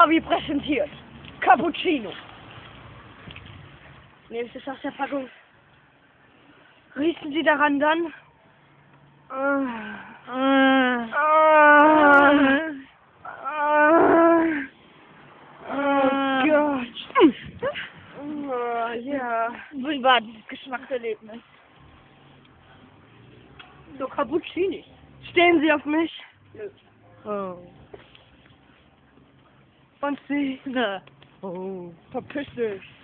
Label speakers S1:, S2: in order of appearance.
S1: Wie präsentiert. Cappuccino. Nehmen Sie es aus der Packung. Riechen Sie daran dann? Oh Gott. Ja.
S2: Wie war dieses Geschmackserlebnis?
S1: So Cappuccini. Stehen Sie auf mich?
S2: Nö.
S1: Oh. Und Sie?
S2: Ne.
S1: Oh. Verpiss dich.